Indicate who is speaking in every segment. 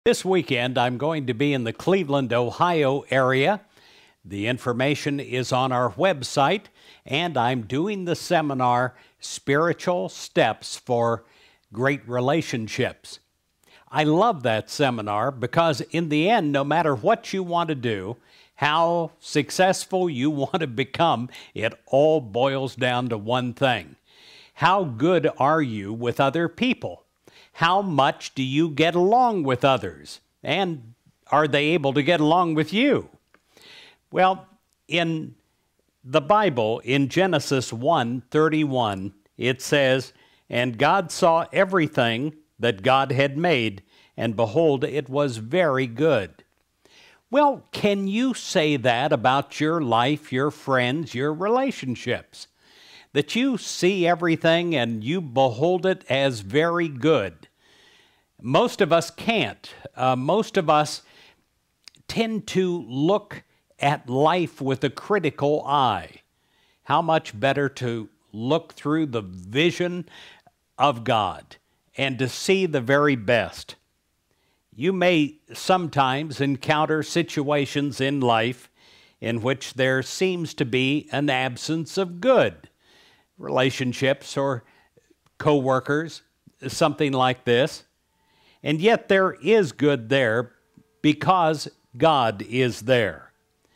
Speaker 1: This weekend, I'm going to be in the Cleveland, Ohio area. The information is on our website, and I'm doing the seminar, Spiritual Steps for Great Relationships. I love that seminar because in the end, no matter what you want to do, how successful you want to become, it all boils down to one thing. How good are you with other people? How much do you get along with others? And are they able to get along with you? Well, in the Bible, in Genesis 1:31, it says, "And God saw everything that God had made, and behold, it was very good." Well, can you say that about your life, your friends, your relationships? That you see everything and you behold it as very good? Most of us can't. Most of us tend to look at life with a critical eye. How much better to look through the vision of God and to see the very best. You may sometimes encounter situations in life in which there seems to be an absence of good. Relationships or co-workers, something like this. And yet there is good there because God is there.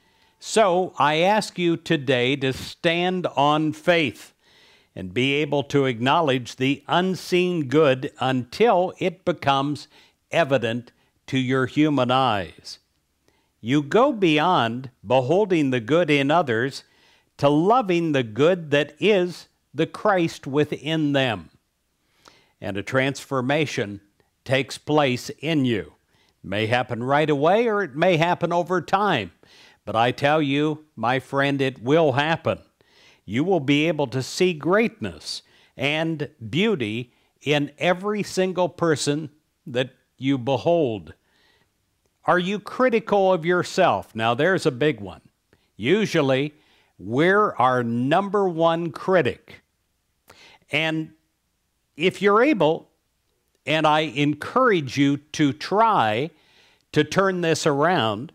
Speaker 1: So I ask you today to stand on faith and be able to acknowledge the unseen good until it becomes evident to your human eyes. You go beyond beholding the good in others to loving the good that is the Christ within them. And a transformation takes place in you. It may happen right away or it may happen over time. But I tell you, my friend, it will happen. You will be able to see greatness and beauty in every single person that you behold. Are you critical of yourself? Now there's a big one. Usually, we're our number one critic. And if you're able, and I encourage you to try to turn this around,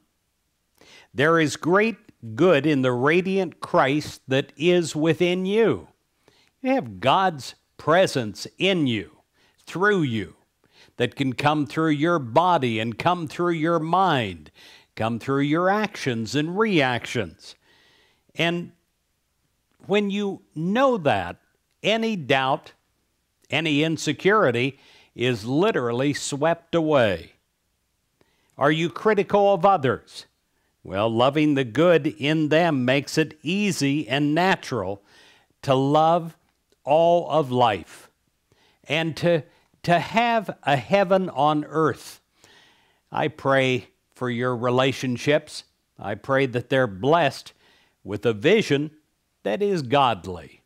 Speaker 1: there is great good in the radiant Christ that is within you. You have God's presence in you, through you, that can come through your body and come through your mind, come through your actions and reactions. And when you know that, any doubt, any insecurity is literally swept away. Are you critical of others? Well, loving the good in them makes it easy and natural to love all of life and to have a heaven on earth. I pray for your relationships. I pray that they're blessed with a vision that is godly.